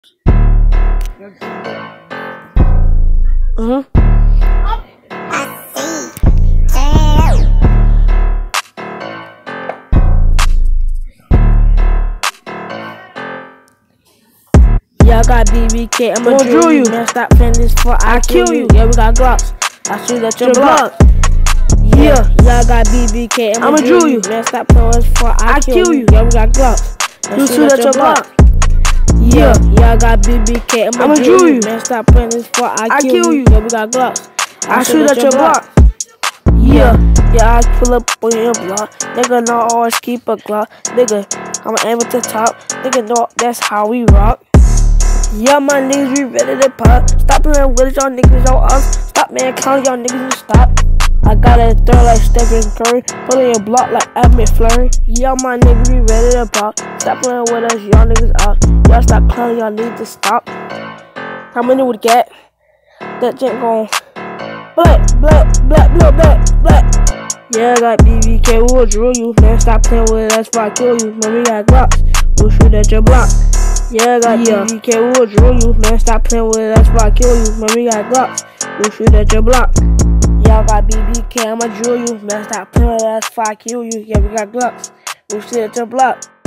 Yeah, I got BBK, I'ma drill you. Man, stop playing this for I kill you. Yeah, we got Glocks, I shoot at your block. Yeah, I got BBK, I'ma drill you. Man, stop playing this for I kill you. Yeah, we got Glocks, I shoot at your block. Yeah, I got BBK, I'ma drill you. Man, stop playing this for I kill you. Yeah, we got Glocks, I shoot at your block. Yeah, I pull up on your block. Nigga, know always keep a Glock. Nigga, I'ma aim at the top. Nigga, know that's how we rock. Yeah, my niggas, we ready to pop. Stop playing with y'all niggas on us. Stop, man, counting y'all niggas and stop. I got a throw like Stephen Curry. Put on your block like Admit Flurry. Yeah, my niggas, we ready to pop. Stop playing with us, y'all niggas out. Y'all stop counting, y'all need to stop. How many would get? That jet gon' black. Yeah, I got BBK, we'll drill you. Man, stop playing with us before I kill you. Man, we got Glocks, we'll shoot at your block. Yeah, I got BBK, we'll drill you. Man, stop playing with us before I kill you. Man, we got Glocks, we'll shoot at your block. Yeah, I got BBK, I'ma drill you. Man, stop playing with us before I kill you. Yeah, we got Glocks, we'll shoot at your block.